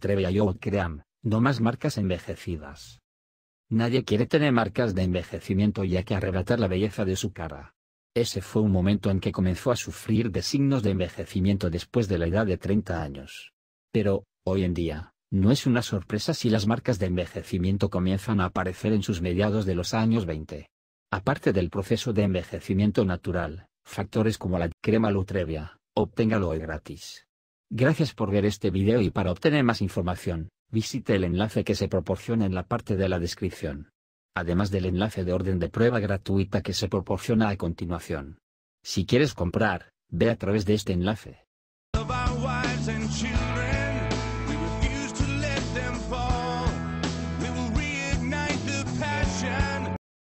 Nutrevia y Old Cream, no más marcas envejecidas. Nadie quiere tener marcas de envejecimiento ya que arrebatar la belleza de su cara. Ese fue un momento en que comenzó a sufrir de signos de envejecimiento después de la edad de 30 años. Pero, hoy en día, no es una sorpresa si las marcas de envejecimiento comienzan a aparecer en sus mediados de los años 20. Aparte del proceso de envejecimiento natural, factores como la crema Nutrevia, obténgalo hoy gratis. Gracias por ver este video y para obtener más información, visite el enlace que se proporciona en la parte de la descripción. Además del enlace de orden de prueba gratuita que se proporciona a continuación. Si quieres comprar, ve a través de este enlace.